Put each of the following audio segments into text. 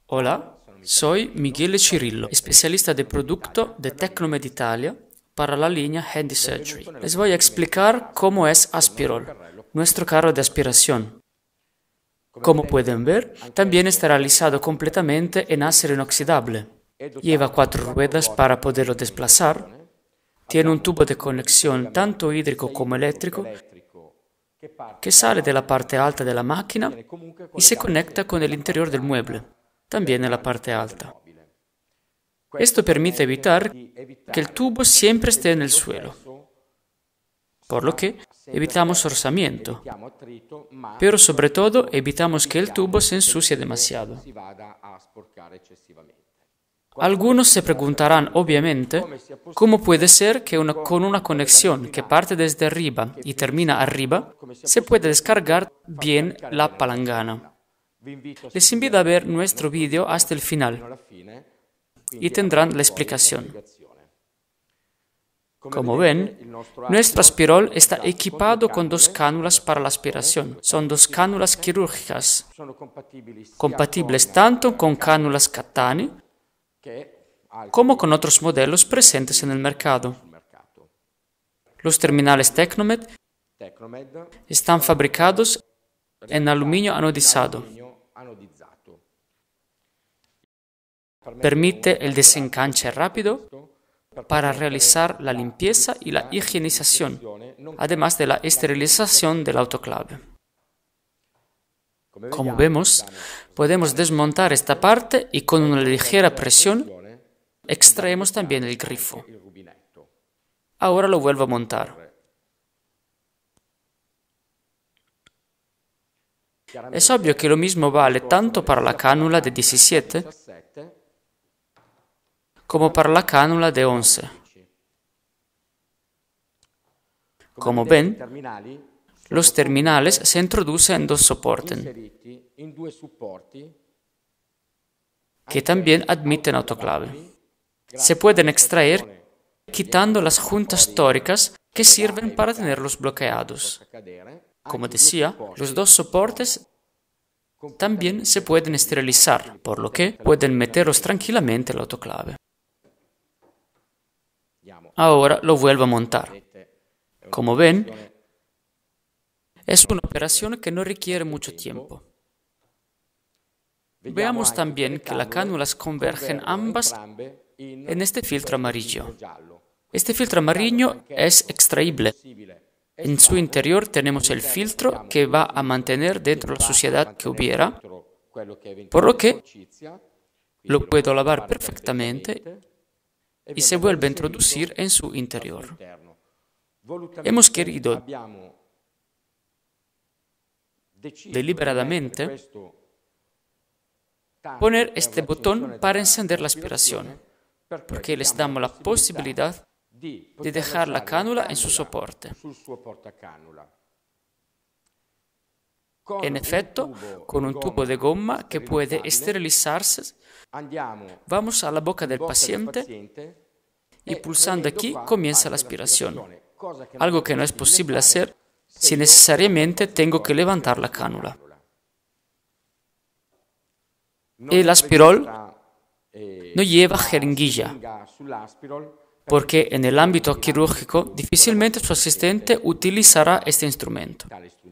Hola, soy Miguel Cirillo, especialista de producto de Tecnomed Italia para la línea Handy Surgery. Les voy a explicar cómo es Aspirol, nuestro carro de aspiración. Como pueden ver, también está realizado completamente en acero inoxidable. Lleva 4 ruedas para poderlo desplazar. Tiene un tubo de conexión tanto hídrico como eléctrico que sale de la parte alta de la máquina y se conecta con el interior del mueble, también en la parte alta. Esto permite evitar que el tubo siempre esté en el suelo, por lo que evitamos rozamiento, pero sobre todo evitamos que el tubo se ensucie demasiado. Algunos se preguntarán, obviamente, cómo puede ser que con una conexión que parte desde arriba y termina arriba, se puede descargar bien la palangana. Les invito a ver nuestro vídeo hasta el final y tendrán la explicación. Como ven, nuestro Aspirol está equipado con 2 cánulas para la aspiración. Son 2 cánulas quirúrgicas, compatibles tanto con cánulas Cattani como con otros modelos presentes en el mercado. Los terminales Tecnomed están fabricados en aluminio anodizado. Permite el desenganche rápido para realizar la limpieza y la higienización, además de la esterilización del autoclave. Como vemos, podemos desmontar esta parte y con una ligera presión extraemos también el grifo. Ahora lo vuelvo a montar. Es obvio que lo mismo vale tanto para la cánula de 17 como para la cánula de 11. Como ven, los terminales se introducen en 2 soportes, que también admiten autoclave. Se pueden extraer quitando las juntas tóricas que sirven para tenerlos bloqueados. Como decía, los 2 soportes también se pueden esterilizar, por lo que pueden meterlos tranquilamente al autoclave. Ahora lo vuelvo a montar. Como ven, es una operación que no requiere mucho tiempo. Veamos también que las cánulas convergen ambas en este filtro amarillo. Este filtro amarillo es extraíble. En su interior tenemos el filtro que va a mantener dentro la suciedad que hubiera, por lo que lo puedo lavar perfectamente y se vuelve a introducir en su interior. Hemos querido deliberadamente poner este botón para encender la aspiración, porque les damos la posibilidad de dejar la cánula en su soporte. En efecto, con un tubo de gomma que puede esterilizarse, vamos a la boca del paciente y pulsando aquí comienza la aspiración, algo que no es posible hacer si necesariamente tengo que levantar la cánula. El Aspirol no lleva jeringuilla, porque en el ámbito quirúrgico difícilmente su asistente utilizará este instrumento.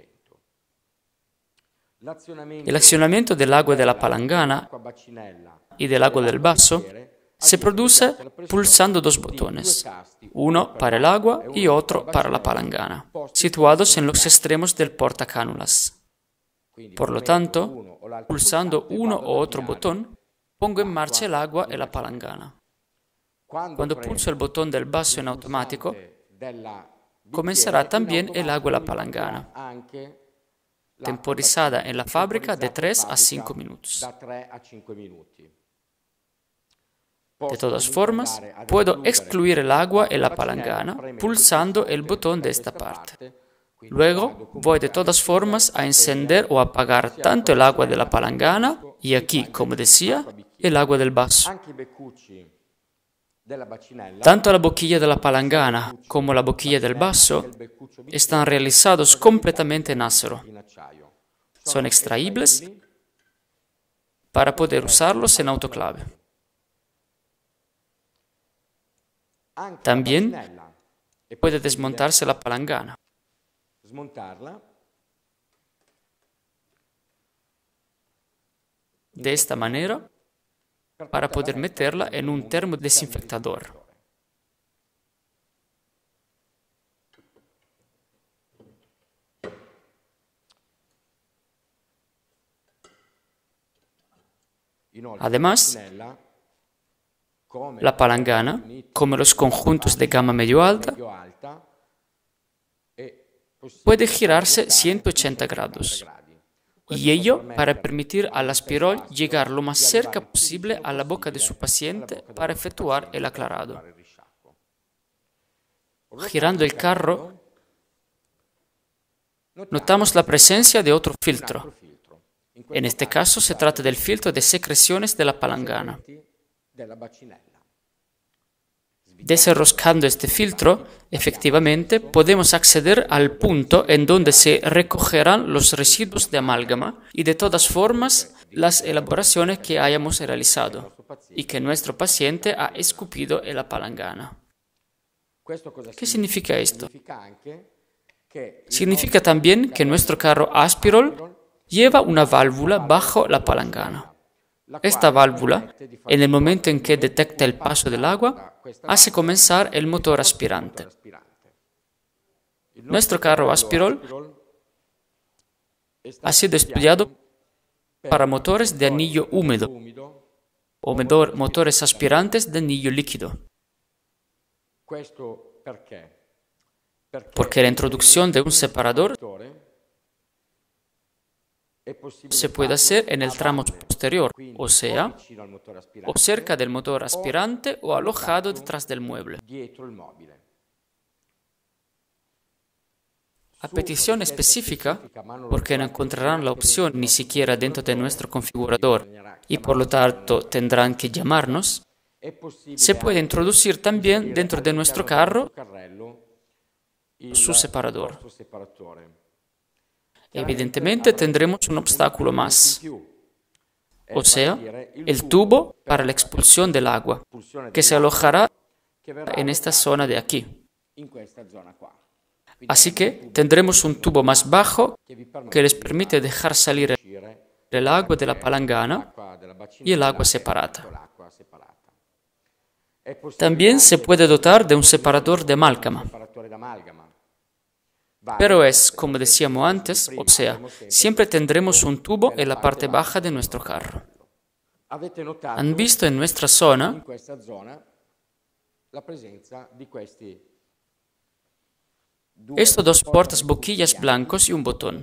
El accionamiento del agua de la palangana y del agua del vaso se produce pulsando 2 botones, uno para el agua y otro para la palangana, situados en los extremos del portacánulas. Por lo tanto, pulsando uno u otro botón, pongo en marcha el agua y la palangana. Cuando pulso el botón del vaso en automático, comenzará también el agua y la palangana, temporizada en la fábrica de 3 a 5 minutos. De todas formas, puedo excluir el agua y la palangana pulsando el botón de esta parte. Luego, voy de todas formas a encender o apagar tanto el agua de la palangana y aquí, como decía, el agua del vaso. Tanto la boquilla de la palangana como la boquilla del vaso están realizados completamente en acero. Son extraíbles para poder usarlos en autoclave. También puede desmontarse la palangana. De esta manera, para poder meterla en un termodesinfectador. Además, la palangana, como los conjuntos de gama medio-alta, puede girarse 180 grados, y ello para permitir al aspirol llegar lo más cerca posible a la boca de su paciente para efectuar el aclarado. Girando el carro, notamos la presencia de otro filtro. En este caso se trata del filtro de secreciones de la palangana. Desenroscando este filtro, efectivamente podemos acceder al punto en donde se recogerán los residuos de amálgama y de todas formas las elaboraciones que hayamos realizado y que nuestro paciente ha escupido en la palangana. ¿Qué significa esto? Significa también que nuestro carro Aspirol lleva una válvula bajo la palangana. Esta válvula, en el momento en que detecta el paso del agua, hace comenzar el motor aspirante. Nuestro carro Aspirol ha sido estudiado para motores de anillo húmedo o motores aspirantes de anillo líquido. Porque la introducción de un separador se puede hacer en el tramo posterior, o sea, o cerca del motor aspirante o alojado detrás del mueble. A petición específica, porque no encontrarán la opción ni siquiera dentro de nuestro configurador y por lo tanto tendrán que llamarnos, se puede introducir también dentro de nuestro carro su separador. Evidentemente tendremos un obstáculo más, o sea, el tubo para la expulsión del agua, que se alojará en esta zona de aquí. Así que tendremos un tubo más bajo que les permite dejar salir el agua de la palangana y el agua separada. También se puede dotar de un separador de amálgama. Pero es, como decíamos antes, o sea, siempre tendremos un tubo en la parte baja de nuestro carro. Han visto en nuestra zona estos dos portaboquillas blancos y un botón.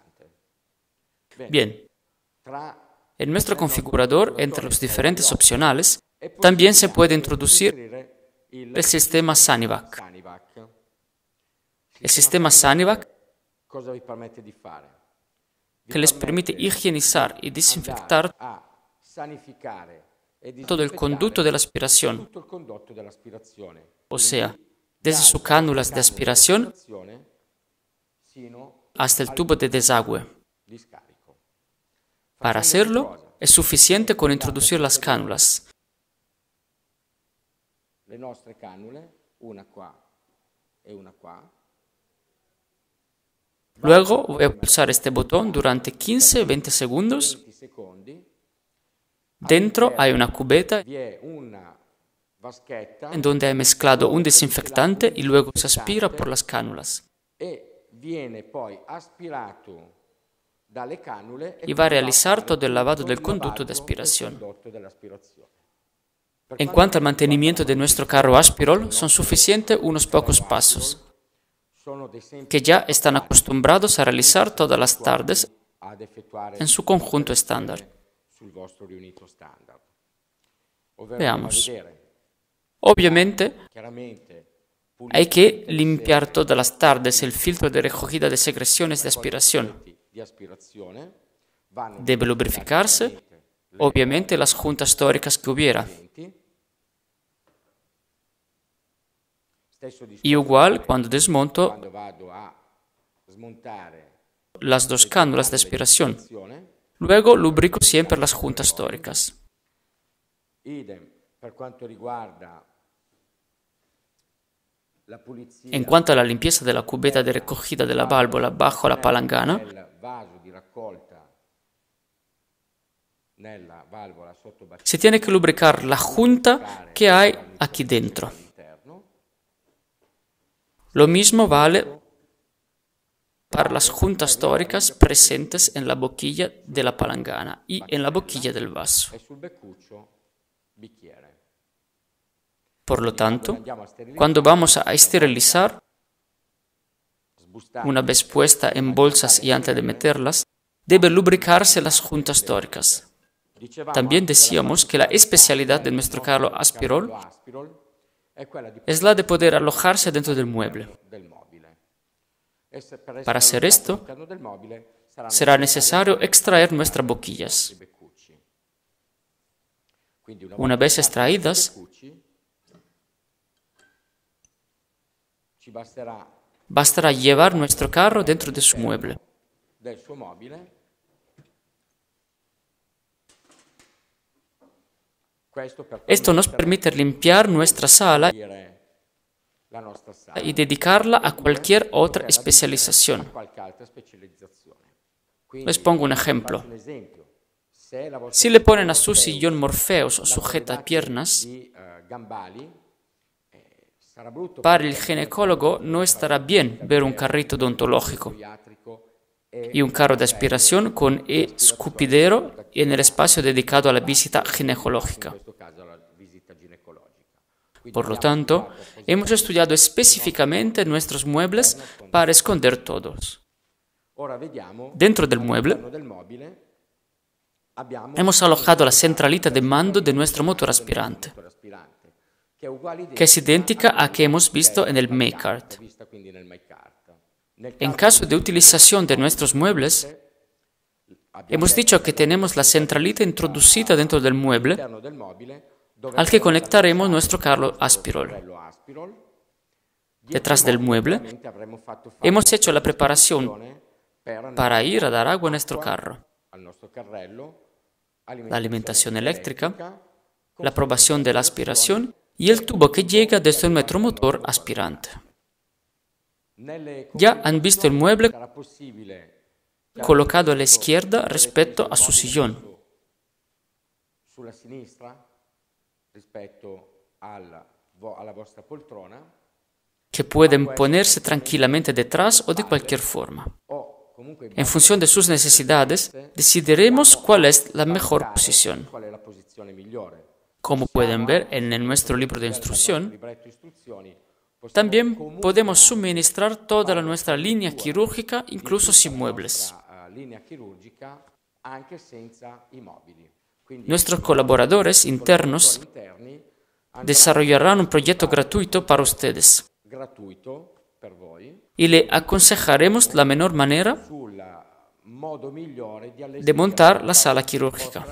Bien, en nuestro configurador, entre los diferentes opcionales, también se puede introducir el sistema Sanivac. El sistema Sanivac que les permite higienizar y desinfectar todo el conducto de la aspiración, o sea, desde sus cánulas de aspiración hasta el tubo de desagüe. Para hacerlo, es suficiente con introducir las cánulas. Luego voy a pulsar este botón durante 15-20 segundos. Dentro hay una cubeta en donde he mezclado un desinfectante y luego se aspira por las cánulas. Y va a realizar todo el lavado del conducto de aspiración. En cuanto al mantenimiento de nuestro carro Aspirol, son suficientes unos pocos pasos, que ya están acostumbrados a realizar todas las tardes en su conjunto estándar. Veamos. Obviamente, hay que limpiar todas las tardes el filtro de recogida de secreciones de aspiración. Debe lubrificarse, obviamente, las juntas tóricas que hubiera. Y igual, cuando desmonto las dos cánulas de aspiración, Luego lubrico siempre las juntas tóricas. En cuanto a la limpieza de la cubeta de recogida de la válvula bajo la palangana, se tiene que lubricar la junta que hay aquí dentro. Lo mismo vale para las juntas tóricas presentes en la boquilla de la palangana y en la boquilla del vaso. Por lo tanto, cuando vamos a esterilizar, una vez puesta en bolsas y antes de meterlas, debe lubricarse las juntas tóricas. También decíamos que la especialidad de nuestro carro Aspirol es la de poder alojarse dentro del mueble. Para hacer esto, será necesario extraer nuestras boquillas. Una vez extraídas, bastará llevar nuestro carro dentro de su mueble. Esto nos permite limpiar nuestra sala y dedicarla a cualquier otra especialización. Les pongo un ejemplo. Si le ponen a su sillón Morpheus sujetapiernas, para el ginecólogo no estará bien ver un carrito odontológico y un carro de aspiración con escupidero en el espacio dedicado a la visita ginecológica. Por lo tanto, hemos estudiado específicamente nuestros muebles para esconder todos. Dentro del mueble, hemos alojado la centralita de mando de nuestro motor aspirante, que es idéntica a que hemos visto en el Makart. En caso de utilización de nuestros muebles, hemos dicho que tenemos la centralita introducida dentro del mueble, al que conectaremos nuestro carro Aspirol. Detrás del mueble, hemos hecho la preparación para ir a dar agua a nuestro carro, la alimentación eléctrica, la aprobación de la aspiración y el tubo que llega desde nuestro motor aspirante. Ya han visto el mueble colocado a la izquierda respecto a su sillón. Que pueden ponerse tranquilamente detrás o de cualquier forma. En función de sus necesidades, decidiremos cuál es la mejor posición. Como pueden ver en nuestro libro de instrucción, también podemos suministrar toda nuestra línea quirúrgica, incluso sin muebles. Nuestros colaboradores internos desarrollarán un proyecto gratuito para ustedes y le aconsejaremos la mejor manera de montar la sala quirúrgica.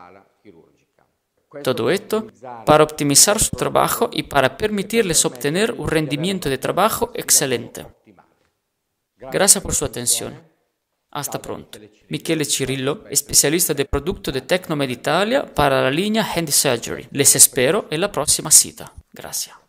Todo esto para optimizar su trabajo y para permitirles obtener un rendimiento de trabajo excelente. Gracias por su atención. Hasta pronto. Michele Cirillo, especialista de producto de Tecnomed Italia para la línea Handy Surgery. Les espero en la próxima cita. Gracias.